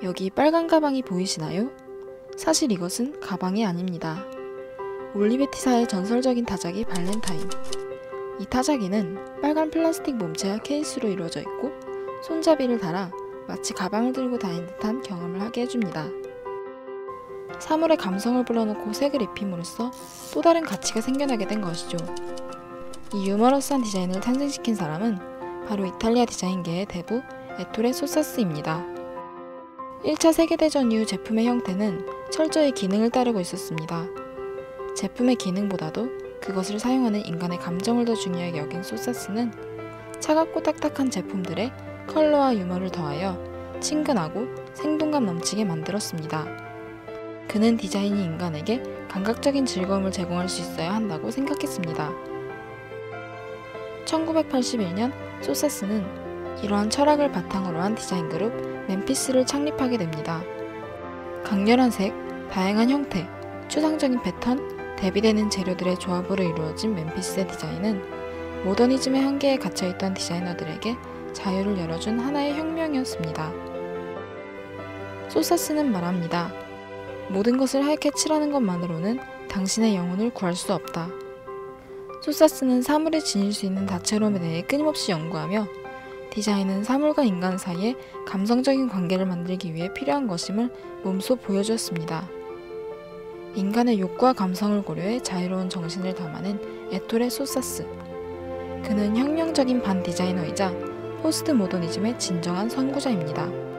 여기 빨간 가방이 보이시나요? 사실 이것은 가방이 아닙니다. 올리베티사의 전설적인 타자기 발렌타인. 이 타자기는 빨간 플라스틱 몸체와 케이스로 이루어져 있고 손잡이를 달아 마치 가방을 들고 다니는 듯한 경험을 하게 해줍니다. 사물의 감성을 불러넣고 색을 입힘으로써 또 다른 가치가 생겨나게 된 것이죠. 이 유머러스한 디자인을 탄생시킨 사람은 바로 이탈리아 디자인계의 대부 에토레 소사스입니다. 1차 세계대전 이후 제품의 형태는 철저히 기능을 따르고 있었습니다. 제품의 기능보다도 그것을 사용하는 인간의 감정을 더 중요하게 여긴 소사스는 차갑고 딱딱한 제품들의 컬러와 유머를 더하여 친근하고 생동감 넘치게 만들었습니다. 그는 디자인이 인간에게 감각적인 즐거움을 제공할 수 있어야 한다고 생각했습니다. 1981년 소사스는 이러한 철학을 바탕으로 한 디자인 그룹 멤피스를 창립하게 됩니다. 강렬한 색, 다양한 형태, 추상적인 패턴, 대비되는 재료들의 조합으로 이루어진 멤피스의 디자인은 모더니즘의 한계에 갇혀있던 디자이너들에게 자유를 열어준 하나의 혁명이었습니다. 소사스는 말합니다. 모든 것을 하얗게 칠하는 것만으로는 당신의 영혼을 구할 수 없다. 소사스는 사물이 지닐 수 있는 다채로움에 대해 끊임없이 연구하며 디자인은 사물과 인간 사이에 감성적인 관계를 만들기 위해 필요한 것임을 몸소 보여주었습니다. 인간의 욕구와 감성을 고려해 자유로운 정신을 담아낸 에토레 소사스. 그는 혁명적인 반디자이너이자 포스트 모더니즘의 진정한 선구자입니다.